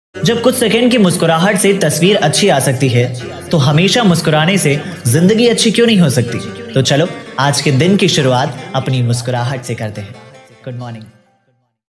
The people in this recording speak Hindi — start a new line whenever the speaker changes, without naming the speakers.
जब कुछ सेकंड की मुस्कुराहट से तस्वीर अच्छी आ सकती है, तो हमेशा मुस्कुराने से जिंदगी अच्छी क्यों नहीं हो सकती। तो चलो आज के दिन की शुरुआत अपनी मुस्कुराहट से करते हैं। Good morning.